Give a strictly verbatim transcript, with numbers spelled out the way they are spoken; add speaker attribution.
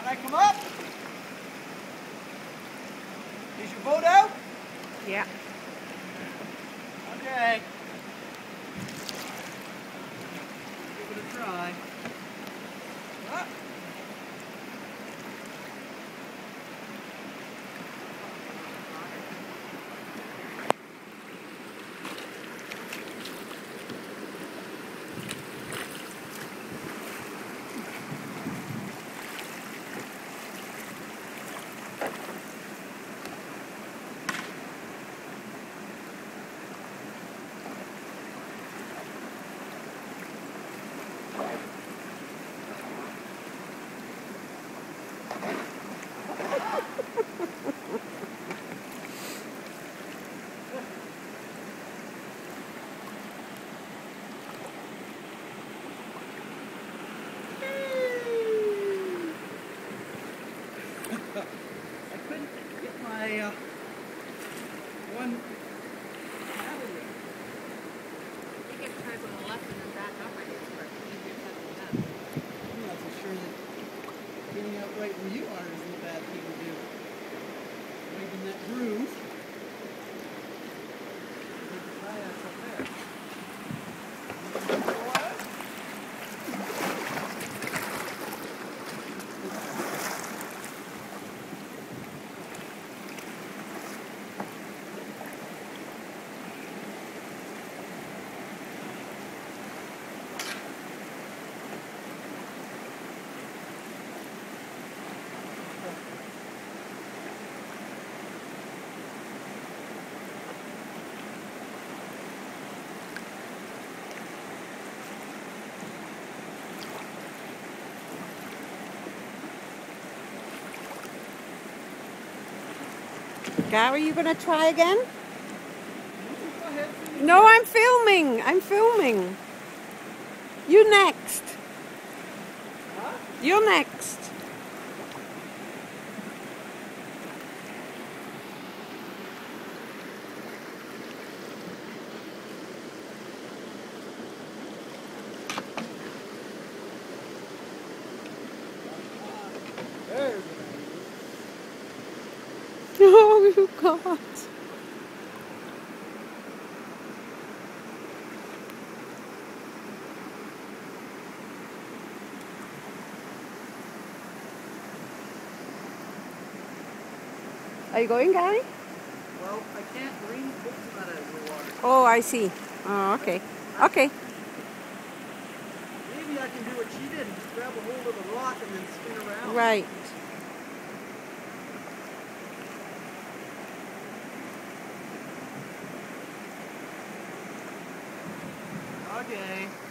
Speaker 1: Can I come up? Is your boat out?
Speaker 2: Yeah.
Speaker 1: Okay. Give it a try. Ah. I couldn't get my uh, one paddle yet.
Speaker 2: I think it's tries on the left and then back up, I guess, for easier said than done.
Speaker 1: I'm not so sure that getting out right where you are isn't a bad thing to do. Right in that groove. There's the kayaks up there.
Speaker 2: Gary, you gonna try again?
Speaker 1: Go ahead, finish
Speaker 2: No,
Speaker 1: it.
Speaker 2: I'm filming. I'm filming. You next.
Speaker 1: Huh?
Speaker 2: You're next.
Speaker 1: There's it.
Speaker 2: Oh, God. Are you going, Gary?
Speaker 1: Well, I can't bring the boat's not out of the water.
Speaker 2: Oh, I see. Oh, okay. Okay.
Speaker 1: Maybe I can do what she did and just grab a hold of the rock and then spin around.
Speaker 2: Right.
Speaker 1: Okay.